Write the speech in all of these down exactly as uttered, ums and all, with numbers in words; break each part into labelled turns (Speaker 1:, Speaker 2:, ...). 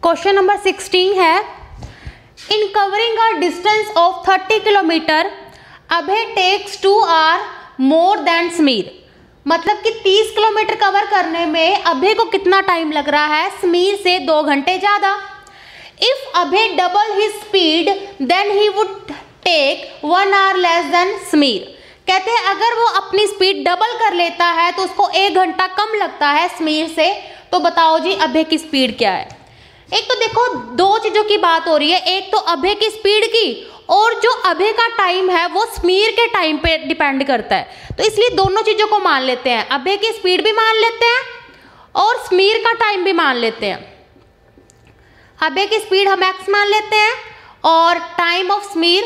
Speaker 1: Question number sixteen है, in covering a distance of thirty kilometer Abhay takes two hour more than Sameer. मतलब कि तीस kilometre cover करने में अभय को कितना टाइम लग रहा है, समीर से दो घंटे ज्यादा। If Abhay double his speed then he would take one hour less than Sameer. कहते हैं अगर वो अपनी स्पीड डबल कर लेता है तो उसको एक घंटा कम लगता है समीर से। तो बताओ जी अभय की स्पीड क्या है। एक तो देखो दो चीजों की बात हो रही है, एक तो अभय की स्पीड की और जो अभय का टाइम है वो समीर के टाइम पे डिपेंड करता है। तो इसलिए दोनों चीजों को मान लेते हैं, अभय की स्पीड भी मान लेते हैं और समीर का टाइम भी मान लेते हैं। अभय की स्पीड हम एक्स मान लेते हैं और टाइम ऑफ समीर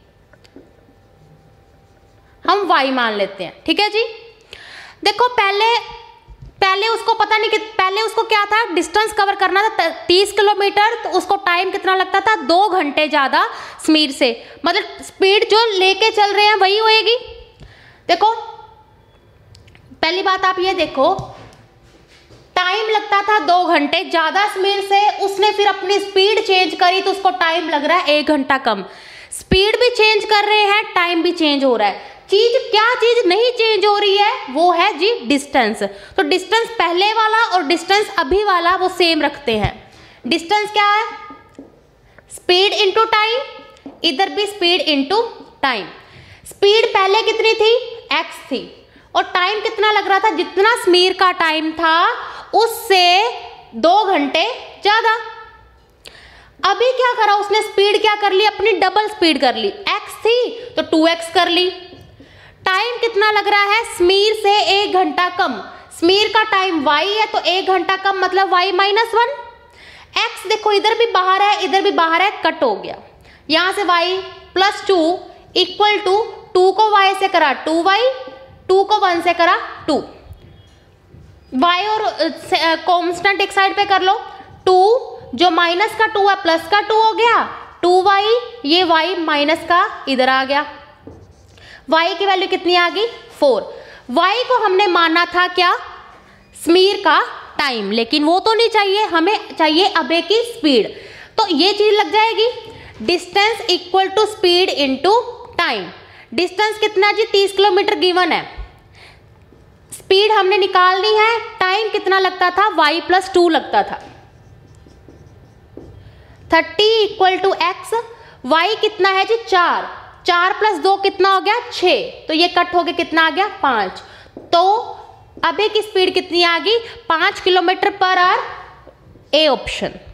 Speaker 1: हम वाई मान लेते हैं। ठीक है जी। देखो पहले पहले उसको पता नहीं कि पहले उसको क्या था, डिस्टेंस कवर करना था तीस किलोमीटर, तो उसको टाइम कितना लगता था, दो घंटे ज्यादा समीर से। मतलब स्पीड जो लेके चल रहे हैं वही होएगी। देखो पहली बात आप ये देखो, टाइम लगता था दो घंटे ज्यादा समीर से, उसने फिर अपनी स्पीड चेंज करी तो उसको टाइम लग रहा है एक घंटा कम। स्पीड भी चेंज कर रहे हैं, टाइम भी चेंज हो रहा है। चीज क्या चीज नहीं चेंज हो रही है, वो है जी डिस्टेंस। तो डिस्टेंस पहले वाला और डिस्टेंस अभी वाला वो सेम रखते हैं। डिस्टेंस क्या है, स्पीड इनटू टाइम, इधर भी स्पीड इनटू टाइम। स्पीड पहले कितनी थी, एक्स थी, और टाइम कितना लग रहा था, जितना समीर का टाइम था उससे दो घंटे ज्यादा। अभी क्या करा उसने, स्पीड क्या कर ली, अपनी डबल स्पीड कर ली। एक्स थी तो टू एक्स कर ली। टाइम कितना लग रहा है, समीर से एक घंटा कम। समीर का टाइम वाई है तो एक घंटा कम मतलब वाई माइनस वन। एक्स देखो इधर भी बाहर है इधर भी बाहर है, कट हो गया। यहां से Y plus two equal to, two two Y से करा टू वाई, टू को वन से करा टू। वाई और कांस्टेंट एक साइड पे कर लो, टू जो माइनस का टू है प्लस का टू हो गया, टू वाई, ये वाई माइनस का इधर आ गया। y की वैल्यू कितनी आ गई, फोर। y को हमने माना था क्या, समीर का टाइम, लेकिन वो तो नहीं चाहिए, हमें चाहिए अभय की स्पीड। तो ये चीज लग जाएगी, distance equal to speed into time. Distance कितना जी, तीस किलोमीटर गिवन है, स्पीड हमने निकालनी है, टाइम कितना लगता था, y प्लस टू लगता था। Thirty equal to X, Y कितना है जी, चार, चार प्लस दो कितना हो गया, छः, तो ये कट हो गया कितना आ गया, पाँच। तो अभय की स्पीड कितनी आ गई, पाँच kilometre per hour, A option.